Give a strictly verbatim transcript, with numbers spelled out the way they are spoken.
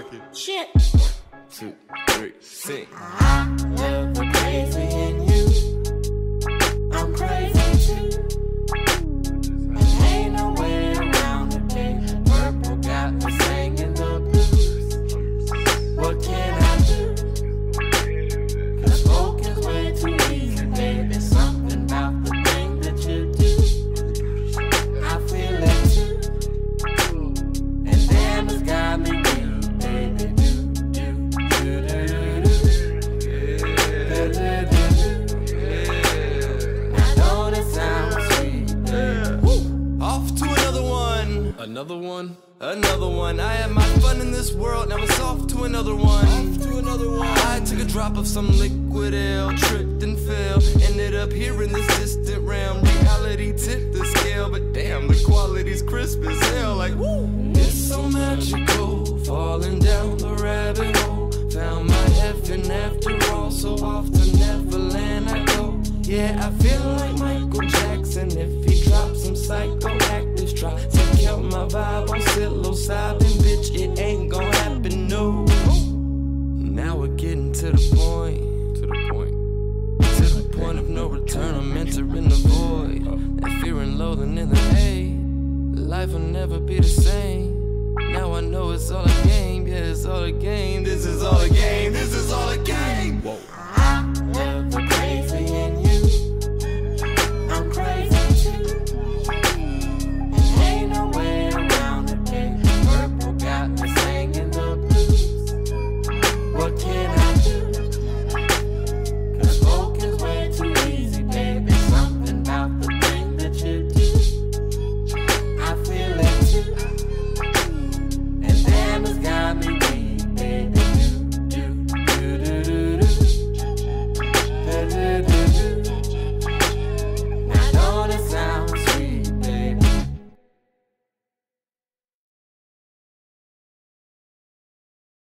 talking shit. Two, three, sing. I love the crazy in you. I'm crazy too. And ain't no way around the day. Purple got me singing the blues. What can I do? Cause folk is way too easy, baby. Something about the thing that you do. I feel it too. And damn, it's got me weak, baby. Another one, another one. I had my fun in this world, now it's off to another one. Off to another one. I took a drop of some liquid ale, tripped and fell, ended up here in this distant realm. Reality tipped the scale, but damn, the quality's crisp as hell. Like, woo! It's so magical, falling down the rabbit hole. Found my heaven after all, so off to Neverland I go. Yeah, I feel like Michael Jackson if he drops some psychoactive. Try to kill my vibe on psilocybin, bitch, it ain't gon' happen, no. Now we're getting to the point, to the point, to the point of no return. I'm entering the void, that fear and loathing in the hay. Life will never be the same. Now I know it's all a game, yeah, it's all a game. This is all a game.